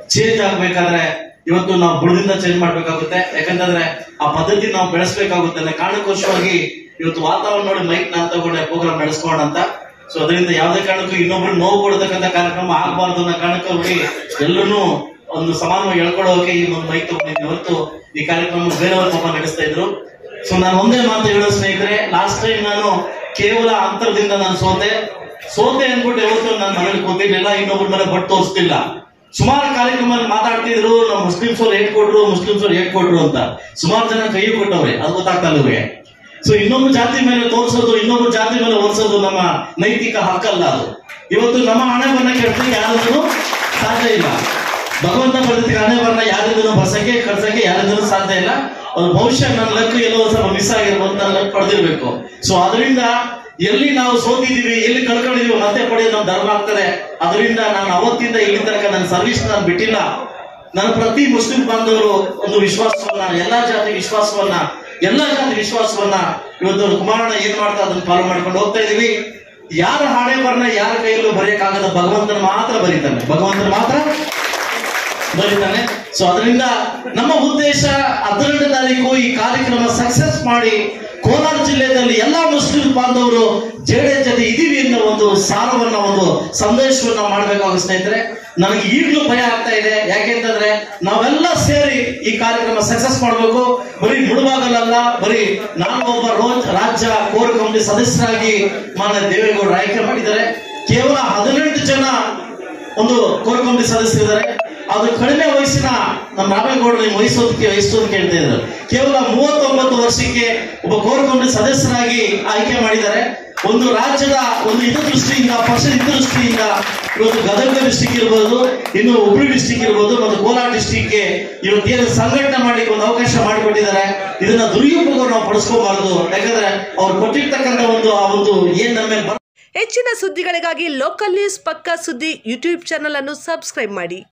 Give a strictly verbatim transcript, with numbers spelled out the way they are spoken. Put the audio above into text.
Change ಆಗ್ಬೇಕಾದ್ರೆ ಇವತ್ತು ನಾವು ಬುಡದಿಂದ ಚೇಂಜ್ ಮಾಡ್ಬೇಕಾಗುತ್ತೆ. ಯಾಕಂತಂದ್ರೆ ಆ ಪದ್ಧತಿ ನಾವು ಬೆಳೆಸಬೇಕಾಗುತ್ತೆ ಅನ್ನೋ ಕಾರಣಕ್ಕೋಸ್ಕರವಾಗಿ ಇವತ್ತು ವಾತಾವರಣ ನೋಡಿ ಮೈಕ್ ನಾನು ತಗೊಂಡೆ ಪ್ರೋಗ್ರಾಮ್ ನಡೆಸ್ಕೋಣ ಅಂತ. ಸೊ ಅದರಿಂದ ಯಾವುದೇ ಕಾರಣಕ್ಕೂ ಇನ್ನೊಬ್ರು ನೋವು ಕೊಡತಕ್ಕಂಥ ಕಾರ್ಯಕ್ರಮ ಆಗಬಾರ್ದು ಅನ್ನೋ ಕಾರಣಕ್ಕಾಗಿ ಎಲ್ಲರೂ ಒಂದು ಸಮಾನವಾಗಿ ಹೇಳ್ಕೊಡೋಕೆ ಈ ಒಂದು ಮೈಕ್ ತಗೊಂಡಿದ್ದೀನಿ. ಹೊರತು ಈ ಕಾರ್ಯಕ್ರಮ ಬೇರೆಯವ್ರ ಪಾಪ ನಡೆಸ್ತಾ ಇದ್ರು. ಸೊ ನಾನು ಒಂದೇ ಮಾತು ಹೇಳೋ ಸ್ನೇಹಿತರೆ, ಲಾಸ್ಟ್ ಟೈಮ್ ನಾನು ಕೇವಲ ಅಂತರದಿಂದ ನಾನು ಸೋತೆ ಸೋತೆ ಅನ್ಬಿಟ್ಟು ಯಾವತ್ತು ನನ್ನ ಮನೇಲಿ ಕೂತಿರ್ಲಿಲ್ಲ, ಇನ್ನೊಬ್ಬರ ಮೇಲೆ ಬಟ್ ತೋರಿಸ್ತಿಲ್ಲ. ಸುಮಾರು ಕಾರ್ಯಕ್ರಮ ಮಾತಾಡ್ತಿದ್ರು, ನಾವು ಮುಸ್ಲಿಮ್ಸ್ ಅವ್ರು ಹೇಗ್ ಕೊಟ್ರು ಮುಸ್ಲಿಮ್ಸ್ ಅವ್ರು ಹೇಗ್ ಕೊಟ್ರು ಅಂತ ಸುಮಾರು ಜನ ಕೈ ಕೊಟ್ಟವ್ರೆ, ಅದು ಗೊತ್ತಾಗ್ತಾ ಇವ್ರಿಗೆ. ಸೊ ಇನ್ನೊಬ್ಬ ಜಾತಿ ಮೇಲೆ ತೋರಿಸೋದು, ಇನ್ನೊಬ್ಬ ಜಾತಿ ಮೇಲೆ ಹೊರಿಸೋದು ನಮ್ಮ ನೈತಿಕ ಹಕ್ಕಲ್ಲ. ಅದು ಇವತ್ತು ನಮ್ಮ ಹಣೆ ಬಣ್ಣ ಕೆಡ್ಸಕ್ಕೆ ಯಾರಿಂದಲೂ ಸಾಧ್ಯ ಇಲ್ಲ. ಭಗವಂತ ಪದ್ಧತಿ ಹಣೆ ಬಣ್ಣ ಯಾರಿಂದಲೂ ಬರ್ಸಕ್ಕೆ ಕಳ್ಸಕ್ಕೆ ಯಾರಿಂದಲೂ ಸಾಧ್ಯ ಇಲ್ಲ. ಅದು ಬಹುಶಃ ನನ್ನ ಲಕ್ ಎಲ್ಲೋ ಸ್ವಲ್ಪ ಮಿಸ್ ಆಗಿರ್ಬೋದು, ನನ್ನ ಲಕ್ ಪಡೆದಿರ್ಬೇಕು. ಸೊ ಅದರಿಂದ ಎಲ್ಲಿ ನಾವು ಸೋತಿದೀವಿ, ಎಲ್ಲಿ ಕಳ್ಕೊಂಡಿದೀವಿ ಮತ್ತೆ ಪಡೆಯೋದು ನಮ್ಮ ಧರ್ಮ ಆಗ್ತದೆ. ಅದರಿಂದ ನಾನು ಅವತ್ತಿಂದ ಇಲ್ಲಿ ತನಕ ನನ್ನ ಸರ್ವಿಸ್ ನಾನು ಬಿಟ್ಟಿಲ್ಲ. ನನ್ನ ಪ್ರತಿ ಮುಸ್ಲಿಂ ಬಾಂಧವರು ಒಂದು ವಿಶ್ವಾಸವನ್ನ, ಎಲ್ಲಾ ಜಾತಿ ವಿಶ್ವಾಸವನ್ನ ಎಲ್ಲಾ ಜಾತಿ ವಿಶ್ವಾಸವನ್ನ ಇವತ್ತು ಕುಮಾರಣ್ಣ ಏನ್ ಮಾಡ್ತಾ ಅದನ್ನ ಫಾಲೋ ಮಾಡ್ಕೊಂಡು ಹೋಗ್ತಾ ಇದೀವಿ. ಯಾರ ಹಾಡೆ ಬರ್ನ ಯಾರ ಕೈಯಲ್ಲೂ ಬರೆಯಕ್ಕಾಗದ, ಭಗವಂತನ ಮಾತ್ರ ಬರೀತಾನೆ, ಭಗವಂತನ ಮಾತ್ರ ಬರೀತಾನೆ. ಸೊ ಅದರಿಂದ ನಮ್ಮ ಉದ್ದೇಶ ಹದಿನೆಂಟು ತಾರೀಕು ಈ ಕಾರ್ಯಕ್ರಮ ಸಕ್ಸಸ್ ಮಾಡಿ ಕೋಲಾರ ಜಿಲ್ಲೆಯಲ್ಲಿ ಎಲ್ಲಾ ಮುಸ್ಲಿಂ ಬಾಂಧವರು ಜೆಡಿಎಸ್ ಜೊತೆ ಇದೀವಿ ಅನ್ನೋ ಒಂದು ಸಾರವನ್ನ, ಒಂದು ಸಂದೇಶವನ್ನ ಮಾಡಬೇಕಾಗುತ್ತೆ ಸ್ನೇಹಿತರೆ. ನನಗೆ ಈಗಲೂ ಭಯ ಆಗ್ತಾ ಇದೆ. ಯಾಕೆಂತಂದ್ರೆ ನಾವೆಲ್ಲ ಸೇರಿ ಈ ಕಾರ್ಯಕ್ರಮ ಸಕ್ಸಸ್ ಮಾಡಬೇಕು. ಬರೀ ಮುಳುಬಾಗಲಲ್ಲ, ಬರೀ ನಾನು ಒಬ್ಬ ರೋಜ್ ರಾಜ್ಯ ಕೋರ್ ಕಮಿಟಿ ಸದಸ್ಯರಾಗಿ ಮಾನ್ಯ ದೇವೇಗೌಡರು ಆಯ್ಕೆ ಮಾಡಿದ್ದಾರೆ. ಕೇವಲ ಹದಿನೆಂಟು ಜನ ಒಂದು ಕೋರ್ ಕಮಿಟಿ ಸದಸ್ಯರಿದ್ದಾರೆ. ಅದು ಕಡಿಮೆ ವಯಸ್ಸಿನ ನಮ್ಮ ರಾಮೇಗೌಡರು ನಿಮ್ಮ ವಯಸ್ಸೋದಕ್ಕೆ ವಯಸ್ಸೋದು ಕೇಳ್ತಾ ಇದ್ದಾರೆ. ಕೇವಲ ಮೂವತ್ತೊಂಬತ್ತು ವರ್ಷಕ್ಕೆ ಒಬ್ಬ ಕೋರ್ ಕಮಿಟಿ ಸದಸ್ಯರಾಗಿ ಆಯ್ಕೆ ಮಾಡಿದ್ದಾರೆ. ಒಂದು ರಾಜ್ಯದ ಒಂದು ಹಿತದೃಷ್ಟಿಯಿಂದ, ಪಕ್ಷದ ಹಿತದೃಷ್ಟಿಯಿಂದ ಇವತ್ತು ಗದಗ ಡಿಸ್ಟಿಕ್ ಇರ್ಬೋದು, ಇನ್ನು ಹುಬ್ಳಿ ಡಿಸ್ಟಿಕ್ ಇರ್ಬೋದು, ಮತ್ತು ಕೋಲಾರ ಡಿಸ್ಟಿಕ್ಗೆ ಇವತ್ತೇನು ಸಂಘಟನೆ ಮಾಡಿ ಒಂದು ಅವಕಾಶ ಮಾಡಿಕೊಟ್ಟಿದ್ದಾರೆ. ಇದನ್ನ ದುರುಪಯೋಗ ನಾವು ಪಡಿಸ್ಕೋಬಾರದು. ಯಾಕಂದ್ರೆ ಅವ್ರು ಕೊಟ್ಟಿರ್ತಕ್ಕಂಥ ಒಂದು ಆ ಒಂದು ಏನ್ ನಮ್ಮ ಮೇಲೆ. ಹೆಚ್ಚಿನ ಸುದ್ದಿಗಳಿಗಾಗಿ ಲೋಕಲ್ ನ್ಯೂಸ್ ಪಕ್ಕಾ ಸುದ್ದಿ ಯೂಟ್ಯೂಬ್ ಚಾನಲ್ ಅನ್ನು ಸಬ್ಸ್ಕ್ರೈಬ್ ಮಾಡಿ.